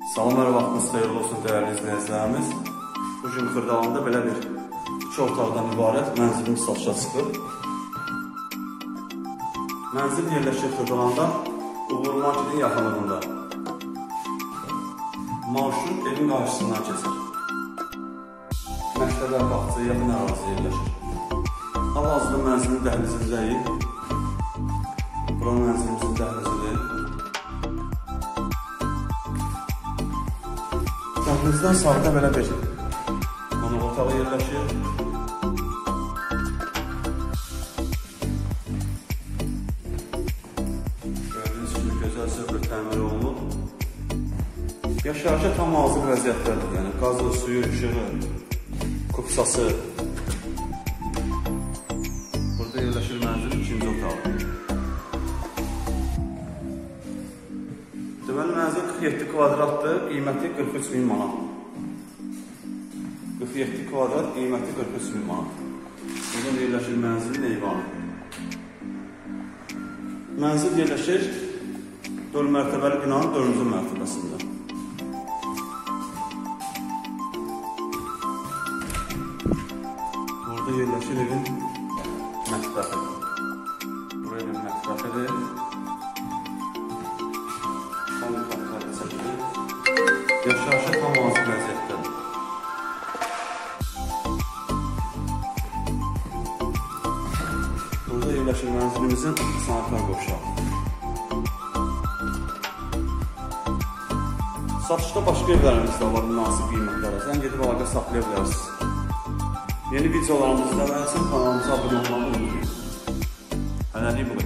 Salam, hər vaxtınız xeyirli olsun dəyərli izləyicilərimiz. Bugün Xırdalanda belə bir iki otaqdan ibarət mənzilimiz satışa çıxır. Mənzil yerləşir Xırdalanda, Uğur Marketin yaxınlığında. Marşrut evin qarşısından keçir. Məktəbə, bağçaya yaxın ərazi yerləşir. Hal-hazırda mənzilin dəhlizindəyik. Bura mənzilimizin dəhlizidir. Dəhlizdən sağda belə bir qonaq otağı yerləşir. Gördüyünüz kimi gözəl söhbət təmir olunub. Yaşayışa tam hazır vəziyyətlərdir. Yəni qazı, suyu, işığı, kupsası. Burada yerləşir mənzilin ikinci otağı. Deməli, mənzil 47 kvadratdır, qiyməti 43.000 manat. 47 kvadrat, qiyməti 43.000 manat. Buradan yerləşir mənzilin eyvanı. Mənzil yerləşir 4 mərtəbəli binanın 4-cü mərtəbəsində. Burada yerləşir evin mətbəxidir. Buraya evin mətbəxidir. Yaşayışa tam hazır vəziyyətdədir. Burada yerləşir mənzilimizin sanitar qoşağı. Satışda başqa evlərimiz də var, münasib qiymətlərə. Sən gedib əlaqə saxlaya bilərsiniz. Yeni videolarımızda və kanalımıza abunə olmağı unutmayın. Hələlik bu qədər.